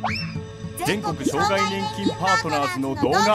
全国障害年金パートナーズの動画。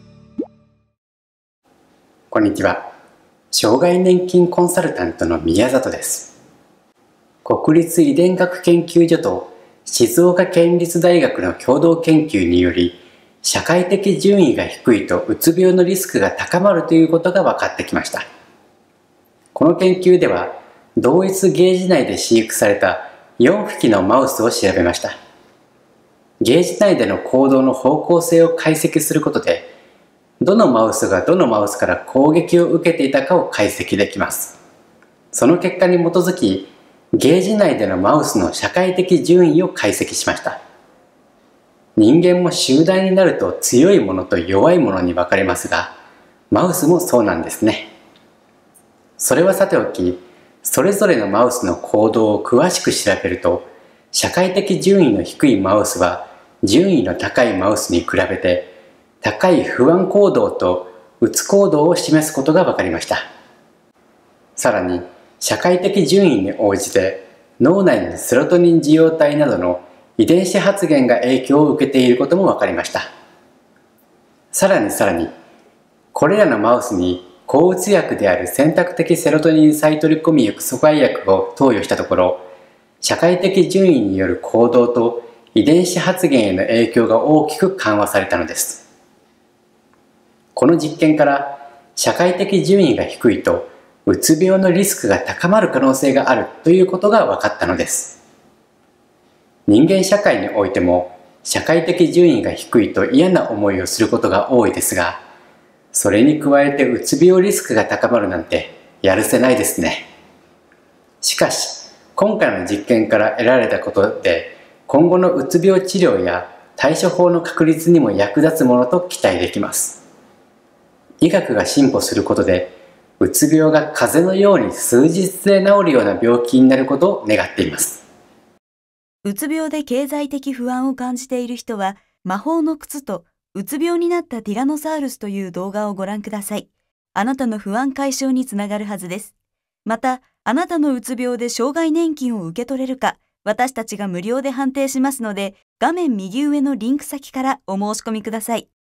こんにちは。障害年金コンサルタントの宮里です。国立遺伝学研究所と静岡県立大学の共同研究により、社会的順位が低いとうつ病のリスクが高まるということが分かってきました。この研究では、同一ゲージ内で飼育された4匹のマウスを調べました。ゲージ内での行動の方向性を解析することで、どのマウスがどのマウスから攻撃を受けていたかを解析できます。その結果に基づき、ゲージ内でのマウスの社会的順位を解析しました。人間も集団になると強いものと弱いものに分かれますが、マウスもそうなんですね。それはさておき、それぞれのマウスの行動を詳しく調べると、社会的順位の低いマウスは順位の高いマウスに比べて高い不安行動とうつ行動を示すことが分かりました。さらに、社会的順位に応じて脳内のセロトニン受容体などの遺伝子発現が影響を受けていることも分かりました。さらに、これらのマウスに抗うつ薬である選択的セロトニン再取り込み阻害薬を投与したところ、社会的順位による行動と遺伝子発現への影響が大きく緩和されたのです。この実験から、社会的順位が低いとうつ病のリスクが高まる可能性があるということが分かったのです。人間社会においても、社会的順位が低いと嫌な思いをすることが多いですが、それに加えてうつ病リスクが高まるなんてやるせないですね。しかし、今回の実験から得られたことで、今後のうつ病治療や対処法の確立にも役立つものと期待できます。医学が進歩することで、うつ病が風邪のように数日で治るような病気になることを願っています。 うつ病で経済的不安を感じている人は、魔法の靴とうつ病になったティラノサウルスという動画をご覧ください。あなたの不安解消につながるはずです。また、あなたのうつ病で障害年金を受け取れるか、私たちが無料で判定しますので、画面右上のリンク先からお申し込みください。